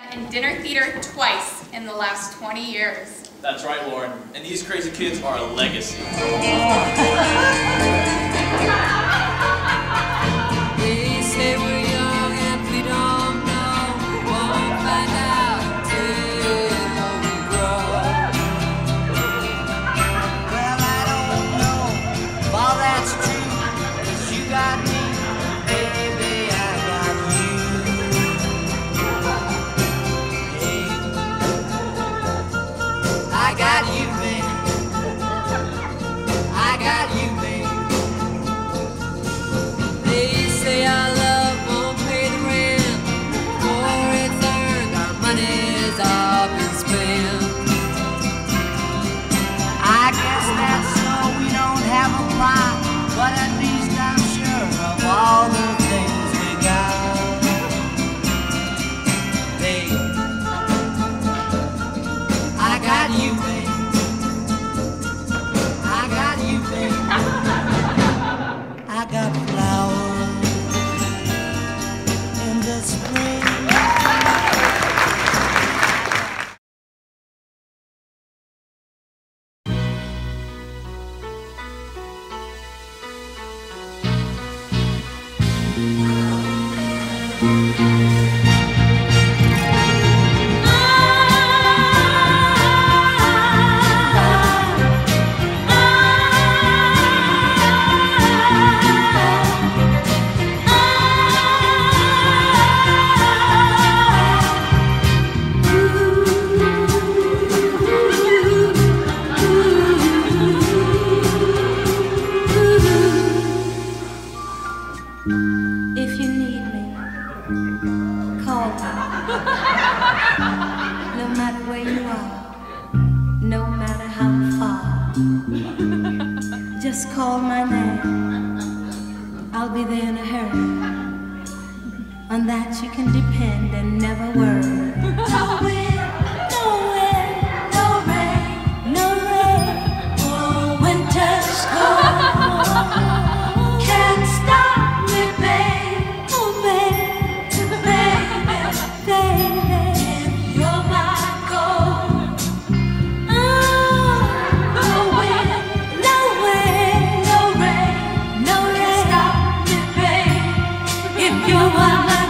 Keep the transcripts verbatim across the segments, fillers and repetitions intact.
In dinner theater twice in the last twenty years. That's right, Lauren. And these crazy kids are a legacy. They say we're young and we don't know. We won't find out till we grow. Well, I don't know if all that's true, 'cause you got me, baby, I got you. I got you, baby. I got you, baby. They say our love won't pay the rent, for it's earned, our money's all been spent. I guess that's so we don't have a plot, but at least I'm sure of all the things we got. Babe, I got you, babe. I got you, babe. I got flowers in the spring. If you need me, call me. No matter where you are, no matter how far, just call my name. I'll be there in a hurry. On that you can depend and never worry. No wind, no wind, no rain, no rain. Oh, winter's cold. Can't stop me, babe. Oh, babe, baby, baby. You're my gold. Oh, no wind, no wind, no rain, no rain. Stop me, babe. If you're my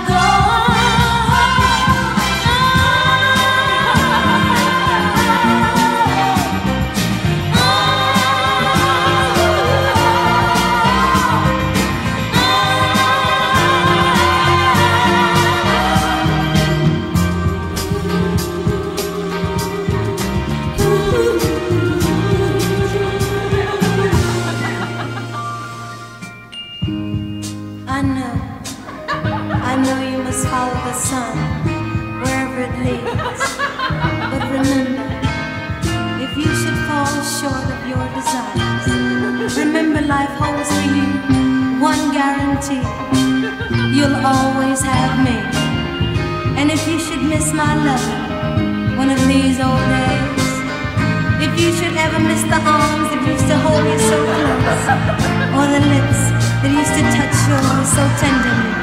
I know, I know you must follow the sun wherever it leads. But remember, if you should fall short of your desires, remember life holds for you one guarantee: you'll always have me. And if you should miss my love one of these old days, if you should ever miss the arms that used to hold you so close, or the lips that used to touch yours so tenderly,